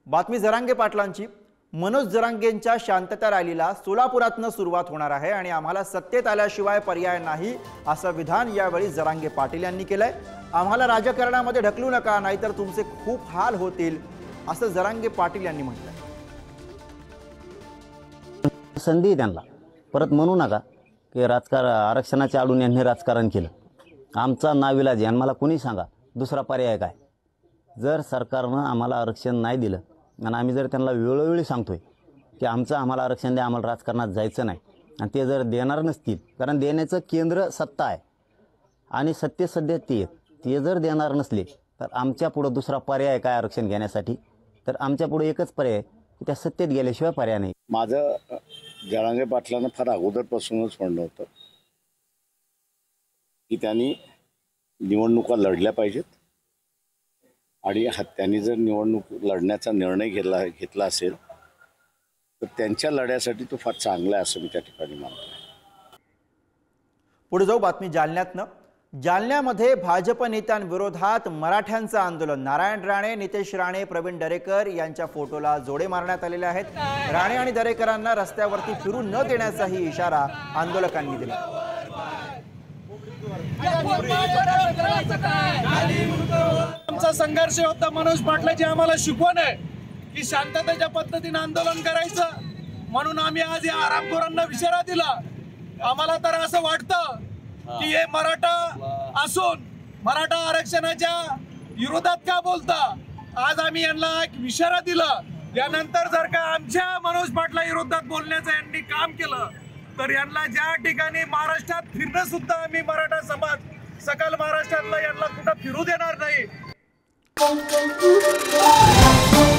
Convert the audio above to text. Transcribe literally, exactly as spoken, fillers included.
बातमी जरांगे पाटलांची। मनोज जरांगेंच्या शांतता रॅलीला सोलापुरातनं सुरुवात होणार आहे आणि आम्हाला सत्तेत आल्याशिवाय पर्याय नाही असं विधान यावेळी जरांगे पाटील यांनी केलंय। आम्हाला राजकारणामध्ये ढकलू नका नाहीतर तुमचे खूप हाल होतील असं जरांगे पाटील यांनी म्हटलंय। संधी त्यांना परत म्हणू नका की राजकारण आरक्षणाच्या आडून यांनी राजकारण केलं। आमचा नाविलाज आहे, मला कोणी सांगा दुसरा पर्याय काय। जर सरकारनं आम्हाला आरक्षण नाही दिलं आणि आम्ही जर त्यांना वेळोवेळी सांगतोय की आमचं आम्हाला आरक्षण द्या, आम्हाला राजकारणात जायचं नाही, आणि ते जर देणार नसतील, कारण देण्याचं केंद्र सत्ता आहे आणि सत्ते सध्या ते ते जर देणार नसले तर आमच्या पुढे दुसरा पर्याय काय आरक्षण घेण्यासाठी? तर आमच्या पुढे एकच पर्याय की त्या सत्तेत गेल्याशिवाय पर्याय नाही। माझं जरांगे पाटलांना फार अगोदरपासूनच म्हणणं होतं की त्यांनी निवडणुका लढल्या पाहिजेत आणि त्यांनी जर निवडणूक लढण्याचा निर्णय घेतला घेतला असेल तर त्यांच्या लढ्यासाठी तो फार चांगला आहे असं मी त्या ठिकाणी मानतो। पुढे जाऊ बातमी जालन्यातनं। जालन्यामध्ये भाजप नेत्यांविरोधात मराठ्यांचं आंदोलन। नारायण राणे, नितेश राणे, प्रवीण दरेकर यांच्या फोटोला जोडे मारण्यात आलेले आहेत। राणे आणि दरेकरांना रस्त्यावरती फिरू न देण्याचाही इशारा आंदोलकांनी दिला। आमचा संघर्ष होता मनोज पाटलाची आम्हाला शिकवण आहे की शांततेच्या पद्धतीने आंदोलन करायचं, म्हणून आम्ही आज या आरामखोरांना इशारा दिला। आम्हाला तर असं वाटतं की हे मराठा असून मराठा आरक्षणाच्या विरोधात का बोलता। आज आम्ही यांना एक इशारा दिला, यानंतर जर का आमच्या मनोज पाटला विरोधात बोलण्याचं यांनी काम केलं तर यांना ज्या ठिकाणी महाराष्ट्रात फिरणं सुद्धा आम्ही मराठा समाज सकल महाराष्ट्रातला यांना कुठं फिरू देणार नाही।